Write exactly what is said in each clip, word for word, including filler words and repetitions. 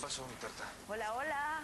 pasó, mi Tarta? Hola, hola.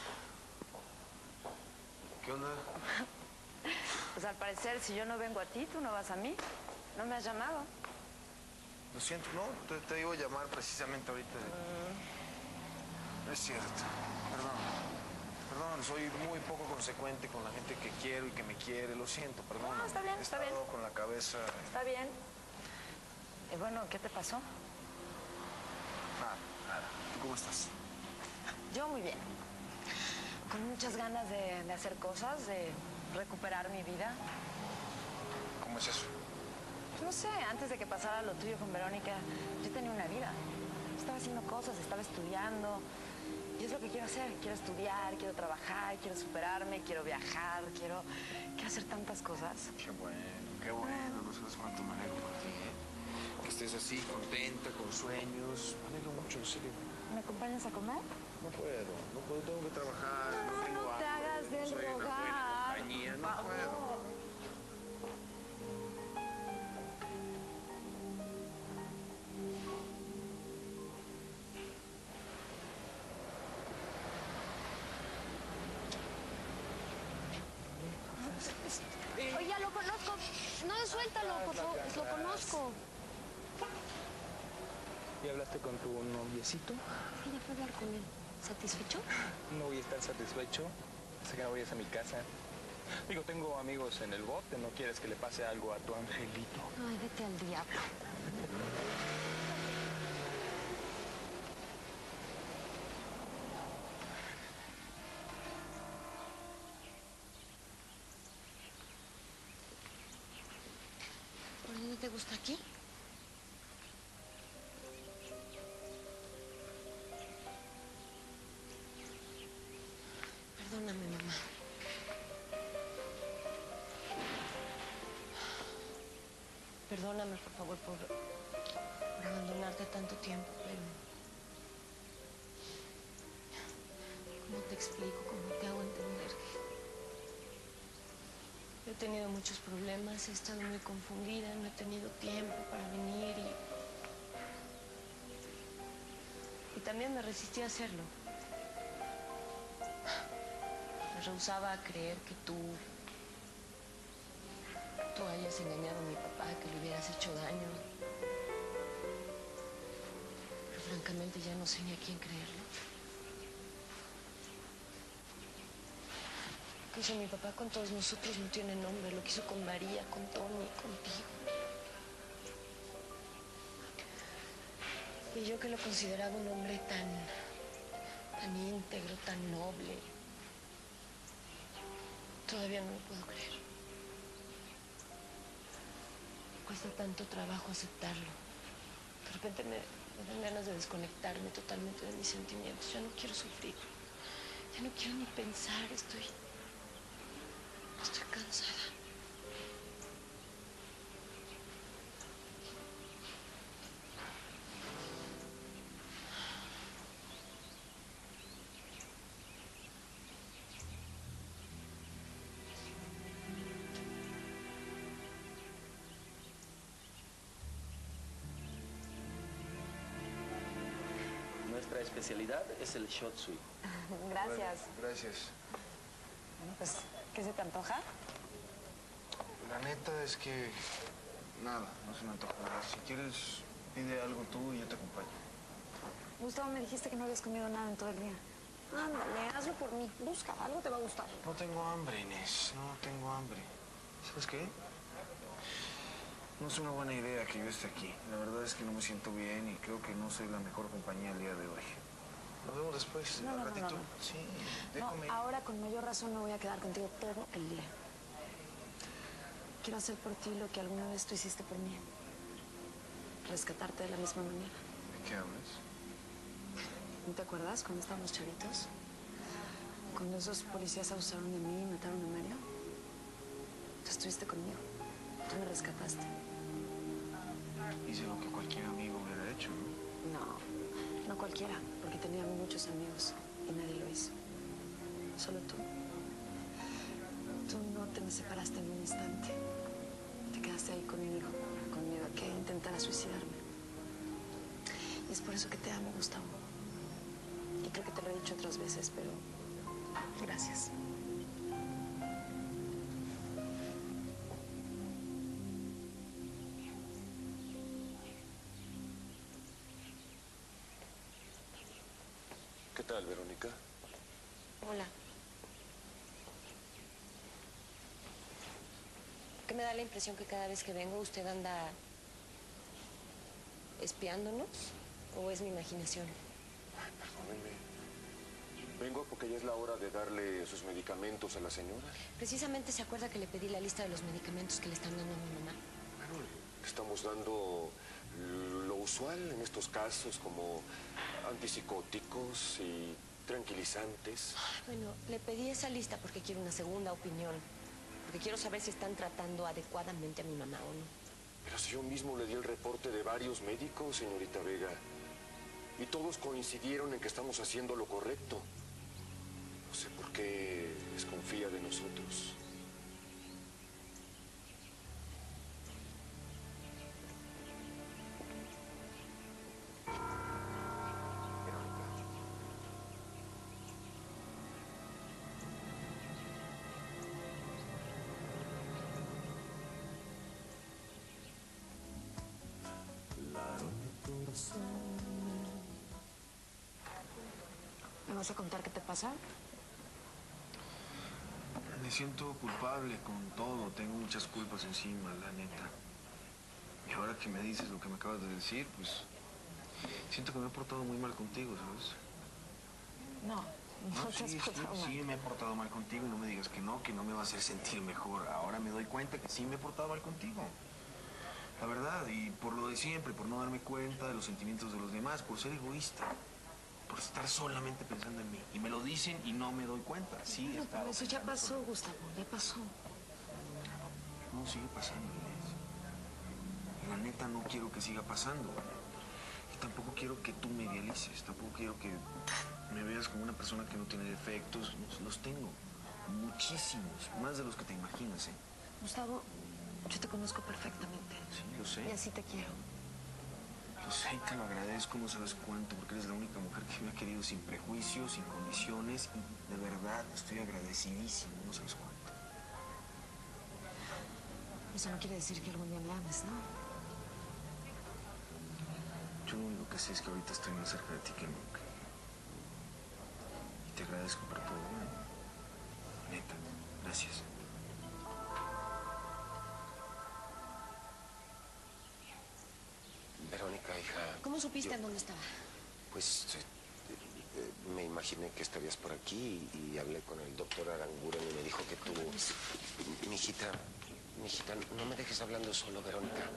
¿Qué onda? Pues al parecer, si yo no vengo a ti, tú no vas a mí. ¿No me has llamado? Lo siento, no, te, te iba a llamar precisamente ahorita. Mm. Es cierto, perdón. Perdón, soy muy poco consecuente con la gente que quiero y que me quiere. Lo siento, perdón. No, está bien, He está bien. estado con la cabeza... Está bien. Y bueno, ¿qué te pasó? Nada, nada. ¿Tú cómo estás? Yo muy bien. Con muchas ganas de, de hacer cosas, de recuperar mi vida. ¿Cómo es eso? Pues no sé, antes de que pasara lo tuyo con Verónica, yo tenía una vida. Estaba haciendo cosas, estaba estudiando. Y es lo que quiero hacer. Quiero estudiar, quiero trabajar, quiero superarme, quiero viajar, quiero, quiero hacer tantas cosas. Qué bueno, qué bueno. No sabes cuánto me alegro por ti, ¿eh? Que estés así, contenta, con sueños. Me alegro mucho, en serio. ¿Me acompañas a comer? No puedo, no puedo, tengo que trabajar. No, No, tengo no te hambre, hagas del soy una buena rogar. compañía, no Por favor. puedo. Oye, ya lo conozco. No, suéltalo, por favor. Lo conozco. ¿Y hablaste con tu noviecito? Sí, ya fue a hablar con él. ¿Satisfecho? No voy a estar satisfecho hasta que no vayas a mi casa. Digo, tengo amigos en el bote. ¿No quieres que le pase algo a tu angelito? Ay, vete al diablo. ¿Por qué no te gusta aquí? Perdóname, mamá. Perdóname, por favor, por, por abandonarte tanto tiempo, pero... ¿Cómo te explico? ¿Cómo te hago entender que... He tenido muchos problemas, he estado muy confundida, no he tenido tiempo para venir y... Y también me resistí a hacerlo. Me rehusaba a creer que tú... tú hayas engañado a mi papá, que le hubieras hecho daño. Pero francamente ya no sé ni a quién creerlo. Lo que hizo mi papá con todos nosotros no tiene nombre. Lo que hizo con María, con Tony, contigo. Y yo que lo consideraba un hombre tan... tan íntegro, tan noble. Todavía no lo puedo creer. Me cuesta tanto trabajo aceptarlo. De repente me, me dan ganas de desconectarme totalmente de mis sentimientos. Ya no quiero sufrir. Ya no quiero ni pensar. Estoy... Estoy cansada. Nuestra especialidad es el shot sweet. Gracias. Bueno, gracias. Bueno, pues, ¿qué se te antoja? La neta es que... nada, no se me antoja nada. Si quieres, pide algo tú y yo te acompaño. Gustavo, me dijiste que no habías comido nada en todo el día. Ándale, hazlo por mí. Busca, algo te va a gustar. No tengo hambre, Inés. No tengo hambre. ¿Sabes qué? No es una buena idea que yo esté aquí. La verdad es que no me siento bien y creo que no soy la mejor compañía el día de hoy. Nos vemos después, No, al no, no, ratito. no, no. Sí, No, déjame. ahora con mayor razón me voy a quedar contigo todo el día. Quiero hacer por ti lo que alguna vez tú hiciste por mí. Rescatarte de la misma manera. ¿De qué hablas? ¿No te acuerdas cuando estábamos chavitos? Cuando esos policías abusaron de mí y mataron a Mario. Tú estuviste conmigo. Tú me rescataste. Hice lo que cualquier amigo hubiera hecho, ¿no? No, no cualquiera, porque tenía muchos amigos y nadie lo hizo. Solo tú. Tú no te me separaste en un instante. Te quedaste ahí conmigo, con miedo a que intentara suicidarme. Y es por eso que te amo, Gustavo. Y Creo que te lo he dicho otras veces, pero gracias. ¿Qué tal, Verónica? Hola. ¿Qué me da la impresión que cada vez que vengo usted anda espiándonos? ¿O es mi imaginación? Ay, perdóneme. Vengo porque ya es la hora de darle sus medicamentos a la señora. Precisamente se acuerda que le pedí la lista de los medicamentos que le están dando a mi mamá. Bueno, le estamos dando lo usual en estos casos, como antipsicóticos y tranquilizantes. Bueno, le pedí esa lista porque quiero una segunda opinión. Porque quiero saber si están tratando adecuadamente a mi mamá o no. Pero si yo mismo le di el reporte de varios médicos, señorita Vega, y todos coincidieron en que estamos haciendo lo correcto. No sé por qué desconfía de nosotros. ¿Me vas a contar qué te pasa? Me siento culpable con todo. Tengo muchas culpas encima, la neta. Y ahora que me dices lo que me acabas de decir, pues... siento que me he portado muy mal contigo, ¿sabes? No, no, No, te has sí, sí, portado mal. sí, me he portado mal contigo y no me digas que no, que no me va a hacer sentir mejor. Ahora me doy cuenta que sí me he portado mal contigo. La verdad, y por lo de siempre, por no darme cuenta de los sentimientos de los demás, por ser egoísta, por estar solamente pensando en mí. Y me lo dicen y no me doy cuenta. Sí, he Bueno, estado pero eso ya pensando pasó, solo. Gustavo, ya pasó. No, sigue pasando, Inés. Y la neta no quiero que siga pasando. Y tampoco quiero que tú me idealices. Tampoco quiero que me veas como una persona que no tiene defectos. Los, los tengo. Muchísimos. Más de los que te imaginas, ¿eh? Gustavo, yo te conozco perfectamente. Sí, lo sé. Y así te quiero. Lo sé y te lo agradezco, no sabes cuánto, porque eres la única mujer que me ha querido sin prejuicios, sin condiciones. Y de verdad estoy agradecidísimo, no sabes cuánto. Eso no quiere decir que algún día me ames, ¿no? Yo lo único que sé es que ahorita estoy más cerca de ti que nunca. Y te agradezco por todo, ¿eh? Neta, gracias. Verónica, hija. ¿Cómo supiste yo- en dónde estaba? Pues eh, eh, me imaginé que estarías por aquí y, y hablé con el doctor Aranguren y me dijo que tú... Mi hijita, mi hijita, no me dejes hablando solo, Verónica.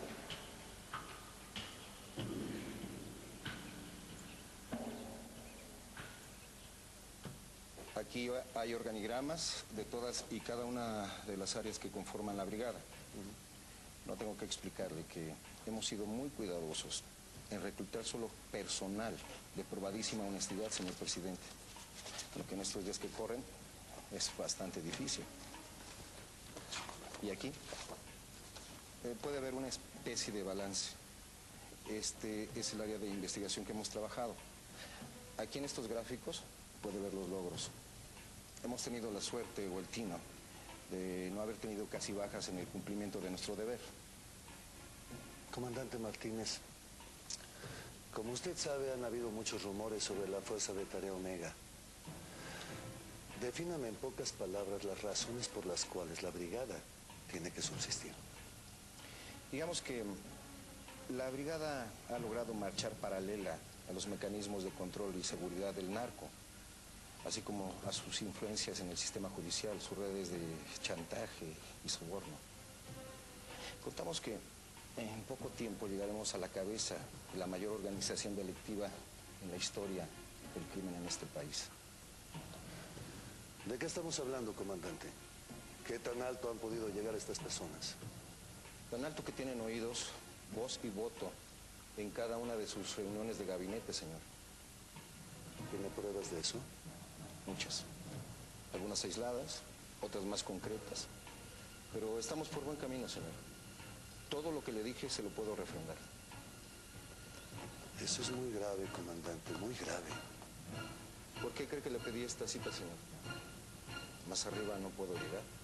Aquí hay organigramas de todas y cada una de las áreas que conforman la brigada. No tengo que explicarle que hemos sido muy cuidadosos en reclutar solo personal de probadísima honestidad, señor presidente. Lo que en estos días que corren es bastante difícil. Y aquí eh, puede haber una especie de balance. Este es el área de investigación que hemos trabajado. Aquí en estos gráficos puede ver los logros. Hemos tenido la suerte o el tino de no haber tenido casi bajas en el cumplimiento de nuestro deber. Comandante Martínez, como usted sabe, han habido muchos rumores sobre la Fuerza de Tarea Omega. Defíname en pocas palabras las razones por las cuales la brigada tiene que subsistir. Digamos que la brigada ha logrado marchar paralela a los mecanismos de control y seguridad del narco, así como a sus influencias en el sistema judicial, sus redes de chantaje y soborno. Contamos que en poco tiempo llegaremos a la cabeza de la mayor organización delictiva en la historia del crimen en este país. ¿De qué estamos hablando, comandante? ¿Qué tan alto han podido llegar estas personas? Tan alto que tienen oídos, voz y voto en cada una de sus reuniones de gabinete, señor. ¿Tiene pruebas de eso? Muchas. Algunas aisladas, otras más concretas. Pero estamos por buen camino, señor. Todo lo que le dije se lo puedo refrendar. Eso es muy grave, comandante, muy grave. ¿Por qué cree que le pedí esta cita, señor? Más arriba no puedo llegar.